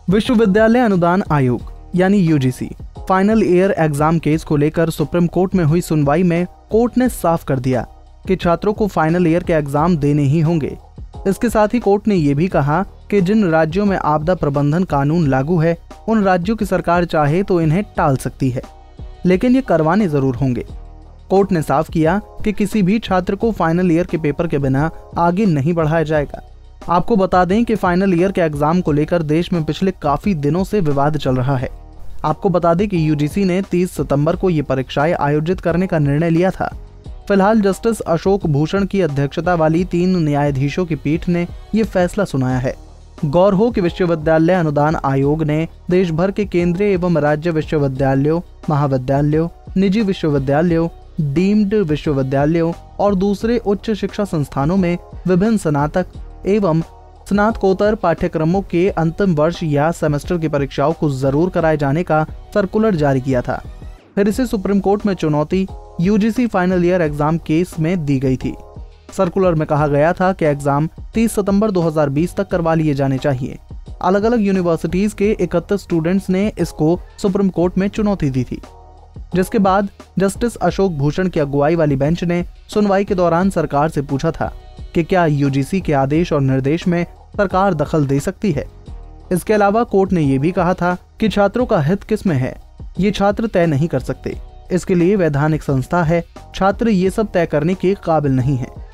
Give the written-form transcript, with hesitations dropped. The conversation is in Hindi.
विश्वविद्यालय अनुदान आयोग यानी UGC final year exam case को लेकर सुप्रीम कोर्ट में हुई सुनवाई में कोर्ट ने साफ कर दिया कि छात्रों को फाइनल ईयर के एग्जाम देने ही होंगे। इसके साथ ही कोर्ट ने यह भी कहा कि जिन राज्यों में आपदा प्रबंधन कानून लागू है उन राज्यों की सरकार चाहे तो इन्हें टाल सकती है, लेकिन ये करवाने जरूर होंगे। कोर्ट ने साफ किया कि किसी भी छात्र को फाइनल ईयर के पेपर के बिना आगे नहीं बढ़ाया जाएगा। आपको बता दें कि फाइनल ईयर के एग्जाम को लेकर देश में पिछले काफी दिनों से विवाद चल रहा है। आपको बता दें कि यूजीसी ने 30 सितंबर को ये परीक्षाएं आयोजित करने का निर्णय लिया था। फिलहाल जस्टिस अशोक भूषण की अध्यक्षता वाली 3 न्यायाधीशों की पीठ ने ये फैसला सुनाया है। गौर हो कि विश्वविद्यालय अनुदान आयोग ने देश भर के केंद्रीय एवं राज्य विश्वविद्यालयों, महाविद्यालयों, निजी विश्वविद्यालयों, डीम्ड विश्वविद्यालयों और दूसरे उच्च शिक्षा संस्थानों में विभिन्न स्नातक एवं स्नातकोत्तर पाठ्यक्रमों के अंतिम वर्ष या सेमेस्टर की परीक्षाओं को जरूर कराए जाने का सर्कुलर जारी किया था। फिर इसे सुप्रीम कोर्ट में चुनौती UGC final year exam case में दी गई थी। सर्कुलर में कहा गया था कि एग्जाम 30 सितंबर 2020 तक करवा लिए जाने चाहिए। अलग अलग यूनिवर्सिटीज के 31 स्टूडेंट्स ने इसको सुप्रीम कोर्ट में चुनौती दी थी, जिसके बाद जस्टिस अशोक भूषण की अगुवाई वाली बेंच ने सुनवाई के दौरान सरकार से पूछा था कि क्या यूजीसी के आदेश और निर्देश में सरकार दखल दे सकती है। इसके अलावा कोर्ट ने यह भी कहा था कि छात्रों का हित किस में है ये छात्र तय नहीं कर सकते, इसके लिए वैधानिक संस्था है, छात्र ये सब तय करने के काबिल नहीं है।